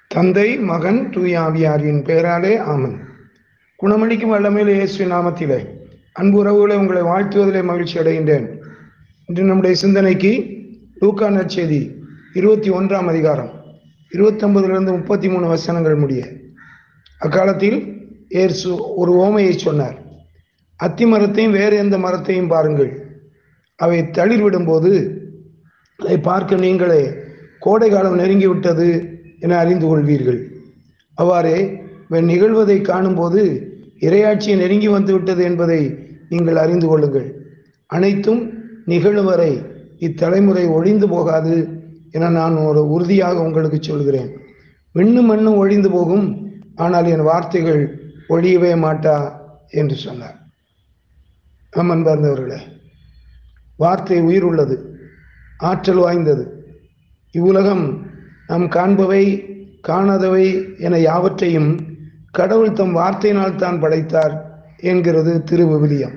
தந்தை, மகன், தூய ஆவியாரின் பெயராலே ஆமென். குணமளிக்கும் வல்லமையில் இயேசுவின் நாமத்திலே அன்பு உறவுகளை உங்களை வாழ்த்துவதிலே மகிழ்ச்சி அடைகின்றேன். இன்று நம்முடைய சிந்தனைக்கு லூக்கா நற்செய்தி 21ஆம் அதிகாரம் 29 33 வசனங்கள் முடிய. அக்காலத்தில் இயேசு ஒரு உவமையை சொன்னார். அத்தி மரத்தையும் வேறு எந்த மரத்தையும் பாருங்கள். அவை தளிர் விடும்போது அதை பார்க்க நீங்களே கோடை காலம் நெருங்கிவிட்டது என அறிந்து கொள்வீர்கள். அவ்வாறே நிகழ்வதை காணும்போது இறையாட்சி நெருங்கி வந்துவிட்டது என்பதை நீங்கள் அறிந்து கொள்ளுங்கள். அனைத்தும் நிகழும் வரை இத்தலைமுறை ஒழிந்து போகாது என நான் ஒரு உறுதியாக உங்களுக்கு சொல்கிறேன். விண்ணும் மண்ணும் ஒழிந்து போகும், ஆனால் என் வார்த்தைகள் ஒழியவே மாட்டா என்று சொன்னார். அன்பர்ந்தவர்களே, வார்த்தை உயிர் உள்ளது, ஆற்றல் வாய்ந்தது. இவ்வுலகம் நாம் காண்பவை காணாதவை என யாவற்றையும் கடவுள் தம் வார்த்தையினால் தான் படைத்தார் என்கிறது திருவிவிலியம்.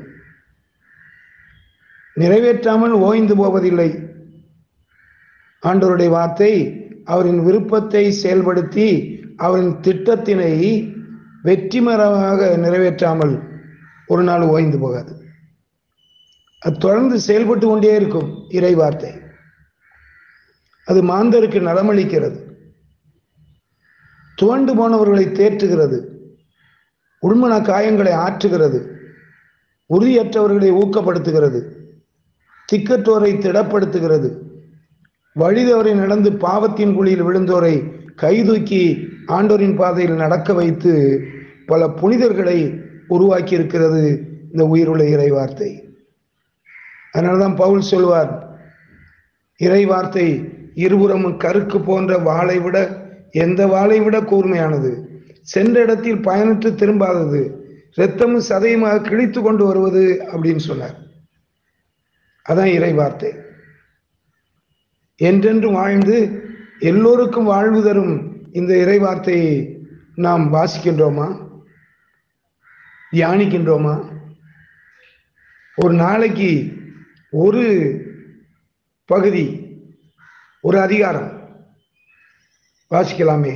நிறைவேற்றாமல் ஓய்ந்து போவதில்லை. ஆண்டவருடைய வார்த்தை அவரின் விருப்பத்தை செயல்படுத்தி அவரின் திட்டத்தினை வெற்றிகரமாக நிறைவேற்றாமல் ஒரு நாள் ஓய்ந்து போகாது. அது தொடர்ந்து செயல்பட்டு கொண்டே இருக்கும். இறை வார்த்தை அது மாந்தருக்கு நலமளிக்கிறது, துவண்டு போனவர்களை தேற்றுகிறது, உள்மன காயங்களை ஆற்றுகிறது, உறுதியற்றவர்களை ஊக்கப்படுத்துகிறது, திக்கற்றோரை திடப்படுத்துகிறது, வழிதவரை நடந்து பாவத்தின் குழியில் விழுந்தோரை கைதூக்கி ஆண்டோரின் பாதையில் நடக்க வைத்து பல புனிதர்களை உருவாக்கி இருக்கிறது இந்த உயிருள்ள இறை வார்த்தை. அதனால்தான் பவுல் சொல்வார், இறை வார்த்தை இருபுறமும் கருக்கு போன்ற வாளை விட எந்த வாளை விட கூர்மையானது, சென்ற இடத்தில் பயனற்று திரும்பாதது, இரத்தமும் சதையுமாக கிழித்து கொண்டு வருவது அப்படின்னு சொன்னார். அதான் இறை வார்த்தை. என்றென்று வாழ்ந்து எல்லோருக்கும் வாழ்வு தரும் இந்த இறை வார்த்தையை நாம் வாசிக்கின்றோமா, தியானிக்கின்றோமா? ஒரு நாளைக்கு ஒரு பகுதி, ஒரு அதிகாரம் வாசிக்கலாமே.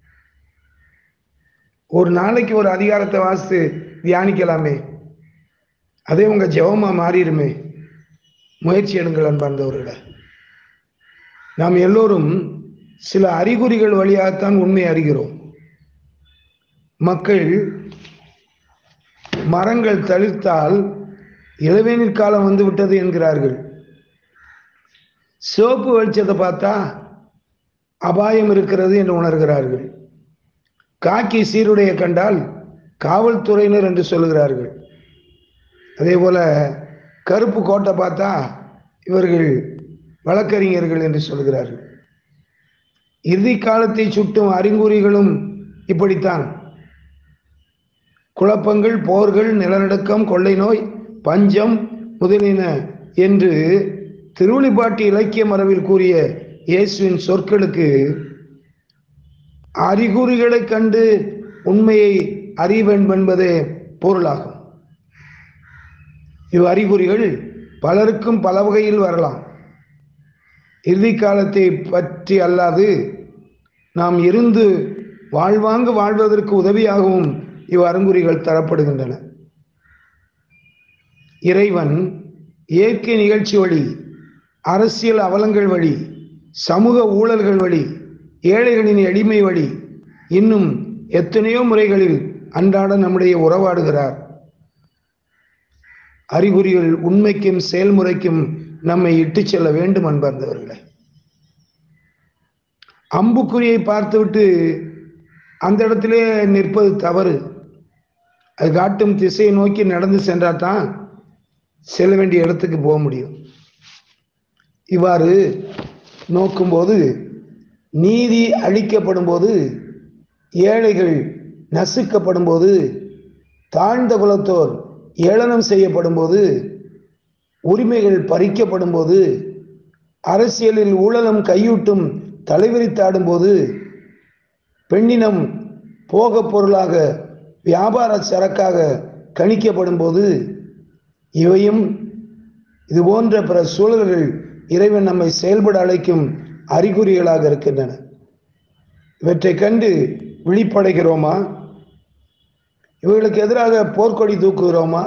ஒரு நாளைக்கு ஒரு அதிகாரத்தை வாசித்து தியானிக்கலாமே. அதே உங்க ஜெபமா மாறிடுமே. முயற்சி எடுங்கள் அன்பார்ந்தவர்களே. நாம் எல்லோரும் சில அறிகுறிகள் வழியாகத்தான் உண்மை அறிகிறோம். மக்கள் மரங்கள் தளிர்த்தால் இளவேனில் காலம் வந்து விட்டது என்கிறார்கள். சிவப்பு வெளிச்சத்தை பார்த்தா அபாயம் இருக்கிறது என்று உணர்கிறார்கள். காக்கி சீருடைய கண்டால் காவல்துறையினர் என்று சொல்லுகிறார்கள். அதே போல கருப்பு கோட்டை பார்த்தா இவர்கள் வழக்கறிஞர்கள் என்று சொல்கிறார்கள். இறுதி காலத்தை சுட்டும் அறிகுறிகளும் இப்படித்தான். குழப்பங்கள், போர்கள், நிலநடுக்கம், கொள்ளை நோய், பஞ்சம் முதலின என்று திருவெளிப்பாட்டு இலக்கிய மரபில் கூறிய இயேசுவின் சொற்களுக்கு அறிகுறிகளை கண்டு உண்மையை அறிவேண்டும் என்பதே பொருளாகும். இவ் அறிகுறிகள் பலருக்கும் பல வகையில் வரலாம். இறுதி காலத்தை பற்றி அல்லாது நாம் இருந்து வாழ்வாங்கு வாழ்வதற்கு உதவியாகவும் இவ் அறிகுறிகள் தரப்படுகின்றன. இறைவன் இயற்கை நிகழ்ச்சி வழி, அரசியல் அவலங்கள் வழி, சமூக ஊழல்கள் வழி, ஏழைகளின் எளிமை வழி, இன்னும் எத்தனையோ முறைகளில் அன்றாட நம்முடைய உறவாடுகிறார். அறிகுறிகள் உண்மைக்கும் செயல்முறைக்கும் நம்மை இட்டு செல்ல வேண்டும் அன்பார்ந்தவர்களே. அம்புக்குறியை பார்த்துவிட்டு அந்த இடத்திலே நிற்பது தவறு. அது காட்டும் திசையை நோக்கி நடந்து சென்றால்தான் செல்ல வேண்டிய இடத்துக்கு போக முடியும். இவ்வாறு நோக்கும்போது நீதி அளிக்கப்படும் போது, ஏழைகள் நசுக்கப்படும் போது, தாழ்ந்த குலத்தோர் ஏளனம் செய்யப்படும் போது, உரிமைகள் பறிக்கப்படும் போது, அரசியலில் ஊழலும் கையூட்டும் தலைவிரித்தாடும் போது, பெண்ணினம் போக பொருளாக வியாபார சரக்காக கணிக்கப்படும் போது, இவையும் இது போன்ற பிற சூழல்கள் இறைவன் நம்மை செயல்பட அழைக்கும் அறிகுறிகளாக இருக்கின்றன. இவற்றை கண்டு விழிப்படைகிறோமா? இவர்களுக்கு எதிராக போர்க்கொடி தூக்குகிறோமா?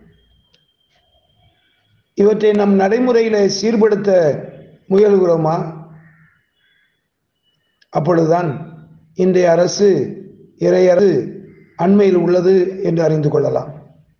இவற்றை நம் நடைமுறையில சீர்படுத்த முயல்கிறோமா? அப்பொழுதுதான் இன்றைய அரசு இறையரசு அண்மையில் உள்ளது என்று அறிந்து கொள்ளலாம்.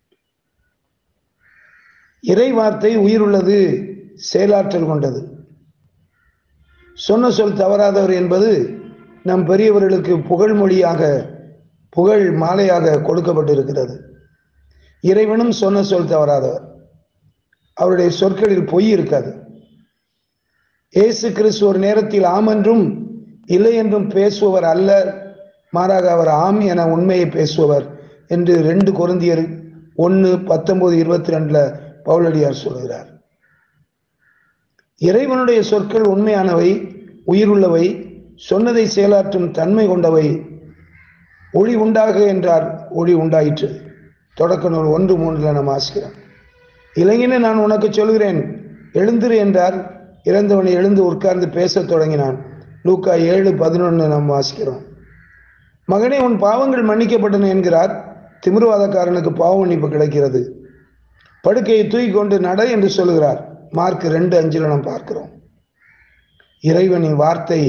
இறை வார்த்தை உயிருள்ளது, செயலாற்றல் கொண்டது. சொன்ன சொல் தவறாதவர் என்பது நம் பெரியவர்களுக்கு புகழ்மொழியாக, புகழ் மாலையாக கொடுக்கப்பட்டிருக்கிறது. இறைவனும் சொன்ன சொல் தவறாதவர். அவருடைய சொற்களில் பொய் இருக்காது. இயேசு கிறிஸ்து ஒரு நேரத்தில் ஆம் என்றும் இல்லை என்றும் பேசுபவர் அல்ல, மாறாக அவர் ஆம் என உண்மையை பேசுபவர் என்று 2 கொரிந்தியர் 1:19-22 பவுலடியார் சொல்கிறார். இறைவனுடைய சொற்கள் உண்மையானவை, உயிருள்ளவை, சொன்னதை செயலாற்றும் தன்மை கொண்டவை. ஒளி உண்டாக என்றார், ஒளி உண்டாயிற்று. தொடக்க நூல் 1:3 நாம் வாசிக்கிறோம். இளைஞனே நான் உனக்கு சொல்கிறேன், எழுந்திரு என்றார். இறந்தவனை எழுந்து உட்கார்ந்து பேசத் தொடங்கினான். லூக்கா 7:11 நாம் வாசிக்கிறோம். மகனே உன் பாவங்கள் மன்னிக்கப்பட்டன என்கிறார். திமிர்வாதக்காரனுக்கு பாவ மன்னிப்பு கிடைக்கிறது. படுக்கையை தூக்கி கொண்டு நட என்று சொல்கிறார். மார்க் 2:5 நாம் பார்க்கிறோம். இறைவனின் வார்த்தை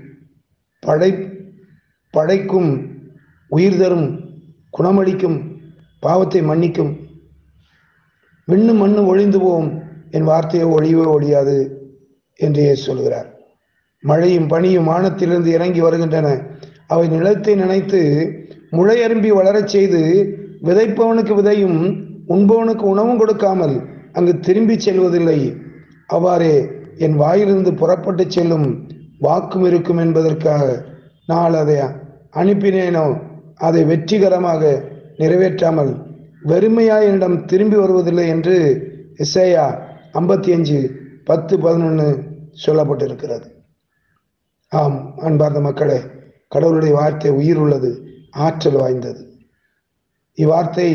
படைக்கும், உயிர் தரும், குணமளிக்கும், பாவத்தை மன்னிக்கும். விண்ணும் மண்ணு ஒழிந்து போகும், என் வார்த்தையோ ஒழியவே ஒழியாது என்றே சொல்கிறார். மழையும் பனியும் வானத்திலிருந்து இறங்கி வருகின்றன. அவை நிலத்தை நினைத்து முளையரும்பி வளரச் செய்து விதைப்பவனுக்கு விதையும் உண்பவனுக்கு உணவும் கொடுக்காமல் அங்கு திரும்பி செல்வதில்லை. அவ்வாறே என் வாயிலிருந்து புறப்பட்டு செல்லும் வாக்கும் இருக்கும் என்பதற்காக நான் அதை அனுப்பினேனோ அதை வெற்றிகரமாக நிறைவேற்றாமல் வெறுமையாய் என்னிடம் திரும்பி வருவதில்லை என்று எசேயா 55:10-11 சொல்லப்பட்டிருக்கிறது. ஆம் அன்பார்ந்த மக்களே, கடவுளுடைய வார்த்தை உயிர் உள்ளது, ஆற்றல் வாய்ந்தது. இவ்வார்த்தை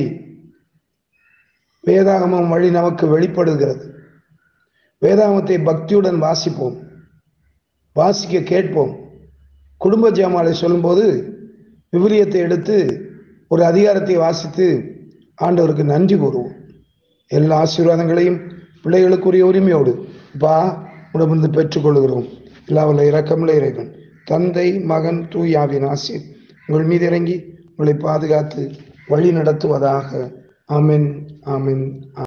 வேதாகமம் வழி நமக்கு வெளிப்படுகிறது. வேதாகமத்தை பக்தியுடன் வாசிப்போம், வாசிக்க கேட்போம். குடும்ப ஜெபமாலை சொல்லும்போது விவிலியத்தை எடுத்து ஒரு அதிகாரத்தை வாசித்து ஆண்டவருக்கு நன்றி கூறுவோம். எல்லா ஆசீர்வாதங்களையும் பிள்ளைகளுக்குரிய உரிமையோடு உடம்பிருந்து பெற்றுக்கொள்கிறோம். எல்லா வல்ல இரக்கமுள்ள இறைவன் தந்தை, மகன், தூய ஆவியின் ஆசீர் உங்கள் மீது இறங்கி உங்களை பாதுகாத்து வழி நடத்துவதாக. ஆமென், ஆமென்.